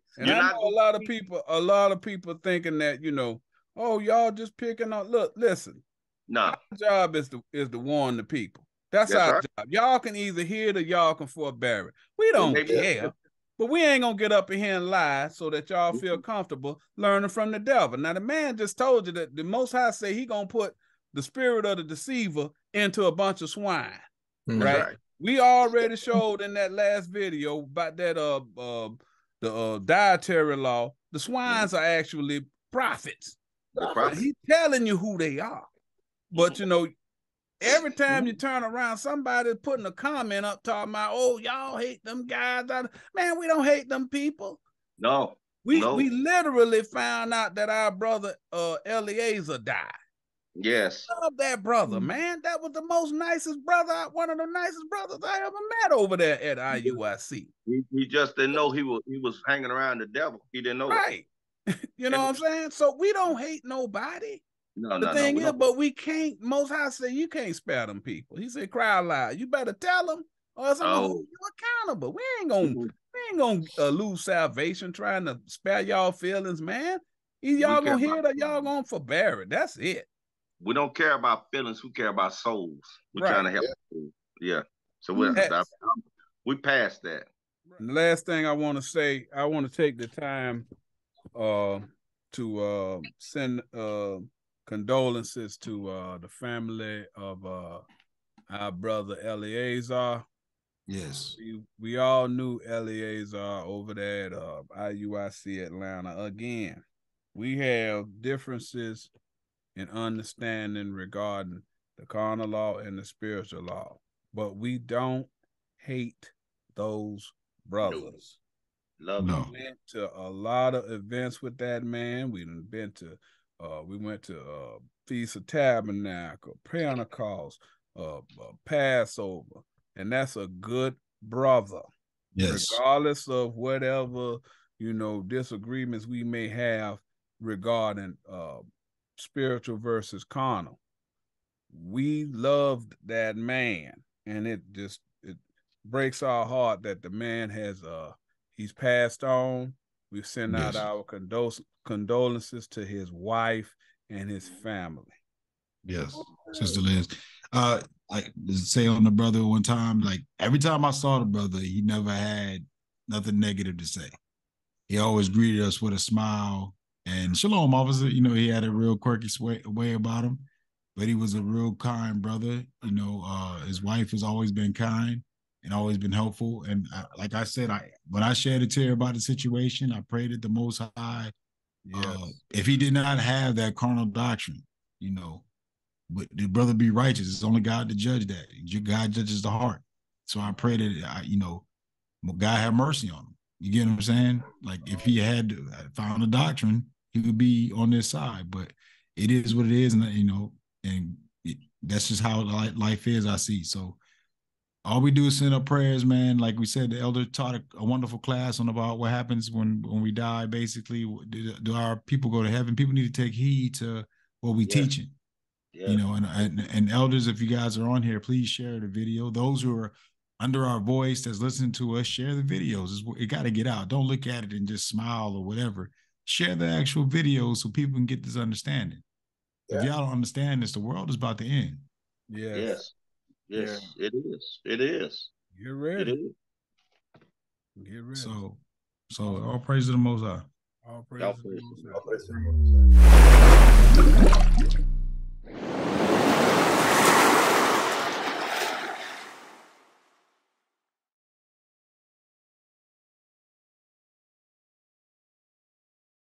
And I know a lot of people thinking that, you know, oh, y'all just picking on. Look, listen. Nah. Our job is to warn the people. That's our job. Y'all can either hear it or y'all can forbear it. We don't care. But we ain't gonna get up in here and lie so that y'all feel comfortable learning from the devil. Now, the man just told you that the Most High say he gonna put the spirit of the deceiver into a bunch of swine. Right? We already showed in that last video about that the dietary law. The swines are actually prophets. He's telling you who they are. But you know, every time you turn around, somebody's putting a comment up talking about, oh, y'all hate them guys. Man, we don't hate them people. No. We literally found out that our brother Eleazar died. Yes. I love that brother, man. That was the most nicest brother, one of the nicest brothers I ever met over there at IUIC. He just didn't know he was hanging around the devil. He didn't know. Right. You know what I'm saying? So we don't hate nobody. The thing is, but we can't. Most High say you can't spare them people. He said, "Cry loud. You better tell them, or else I'm gonna hold you accountable. We ain't gonna lose salvation trying to spare y'all feelings, man. Either y'all gonna hear it or y'all gonna forbear it. That's it. We don't care about feelings. We care about souls. We're trying to help. Yeah. So we passed that. And the last thing I want to say, I want to take the time to send condolences to the family of our brother Eleazar. Yes. We all knew Eleazar over there at IUIC Atlanta. Again, we have differences in understanding regarding the carnal law and the spiritual law, but we don't hate those brothers. Love them. We went to a lot of events with that man. We went to Feast of Tabernacle, Pentecost, Passover, and that's a good brother. Yes. Regardless of whatever, you know, disagreements we may have regarding spiritual versus carnal. We loved that man, and it breaks our heart that the man has he's passed on. We send out our condolences to his wife and his family. Yes, Sister Liz. I say on the brother one time, like every time I saw the brother, he never had nothing negative to say. He always greeted us with a smile. And shalom, officer. You know, he had a real quirky way about him, but he was a real kind brother. You know, his wife has always been kind and always been helpful. And like I said, when I shed a tear about the situation, I prayed at the Most High. If he did not have that carnal doctrine, you know, but the brother be righteous. It's only God to judge that. God judges the heart. So I pray that, you know, God have mercy on him. You get what I'm saying? Like if he had found a doctrine, he would be on this side. But it is what it is, and you know, and that's just how life is. I see. So all we do is send up prayers, man. Like we said, the elder taught a wonderful class on about what happens when we die. Basically, do our people go to heaven? People need to take heed to what we teaching. Yeah. You know, and elders, if you guys are on here, please share the video. Those who are under our voice that's listening to us, share the videos. It got to get out. Don't look at it and just smile or whatever. Share the actual videos so people can get this understanding. Yeah. If y'all don't understand this, the world is about to end. Yes. It is. It is. Get ready. It is. Get ready. So all praise to the Most High. All praise to the Most High.